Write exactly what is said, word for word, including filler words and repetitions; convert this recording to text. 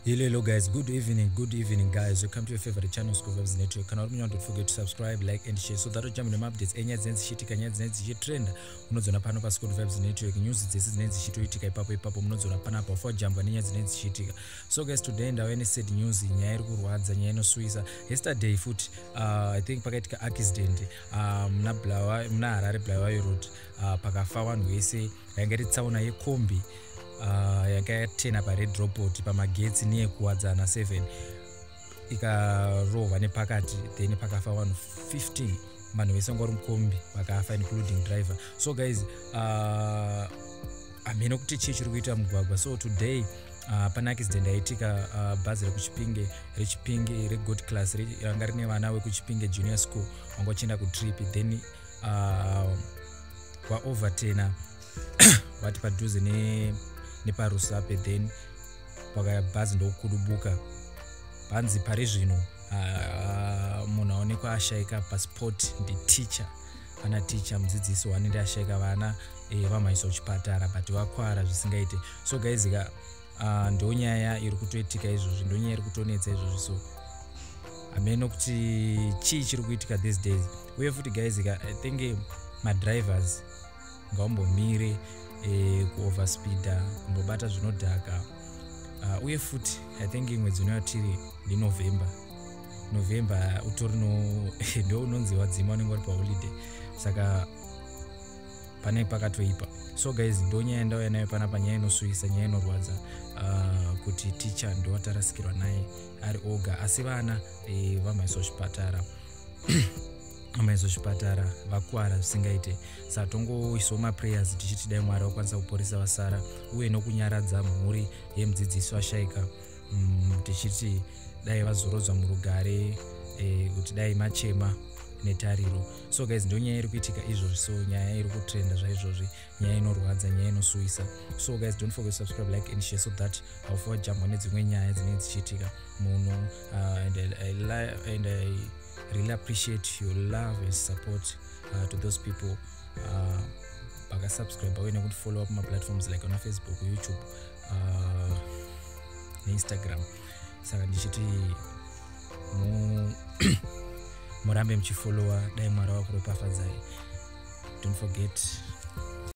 Hello, hello guys, good evening, good evening guys. Welcome to your favorite channel, School Vibes Network. Kana don't forget to subscribe, like and share so that you jump in updates enya zenzi shitika nya zenzi shi trend unozona pano pa School Vibes Network. News dzese zinenzi shitoitika ipapo ipapo munozona pana pa for jump nya zenzi shitika. So guys, today ndawe ne said news nyaya iri kurwadza nyaya inoswisa. Yesterday foot uh, I think pakaitika accident um na Blawa mna Harare Blawa road uh, pakafa vanhu vese yanga tsauna yekombi uh, yakatena pa red robot pamagetsi neyekuwadzana seven ikarova nepakati then pakafa vanhu fifteen vanhu vese ngori mukombi vakafa including driver. So guys, uh, amene kuti chii chiri kuita mugwagwa. So today uh, pana accident yaitika uh, Bhazi rekuChipinge richiPinge regold class ranga rine vana vekuChipinge junior school vangochienda kuTrip then uh, va overtena vati padhuze ne neparusape then paka Bhazi ndokudubuka panzi pari zvino uh, munhu aonekwa ashaika passport ndi teacher pana teacher mudzidzisi wanenge ashaika vana eh, vamhaiswa kuchipatara but vakwara zvisingaite. So guys, ika uh, ndo nyaya iri kutoitika izvozvi, ndo nyaya iri kutonetsa izvozvi. So ameno kuti chii chiri kuitika these days. Uye futi guys, ika I think madrivers ngaumbomire eh, kuoverspeeda kumbobata zvinodhaka. Uh, uye futi I think mwedzi unotiri ndi November. November utorino ndo unonzi wadzima unenge uri paholiday, saka pane pakatoipa. So guys, ndo nyaya ndauya nayo panapa, nyaya inoswisa, nyaya inorwadza uh, kuti teacher ndo watarasikirwa naye ari oga asi vana eh, vamhaiswa kuchipatara vamhaiswa kuchipatara vakwara zvisingaite. Saka tongoisawo maprayers tichiti dai Mwari wakwanisa kuporesa vasara uye nokunyaradza mhuri yemudzidzisi washaika mm, tichiti dai vazorodzwa murugare eh, kuti dai machema netariro. So guys, ndo nyaya iri kuitika izvozvi. So nyaya iri kutrenda zvaizvozvi, nyaya inorwadza, nyaya inoswisa. So guys, don't forget to subscribe, like and share so that haufa jump nedzimwe nyaya dzinenge dzichiitika muno uh, and, I, I, and I really appreciate your love and support uh, to those people uh, baka subscribe uye nekuti follow up my platforms like on Facebook, YouTube uh, Instagram. Saka ndichiti mu murambe mchifollowa dai Mwari wakuropafadzai. Don't forget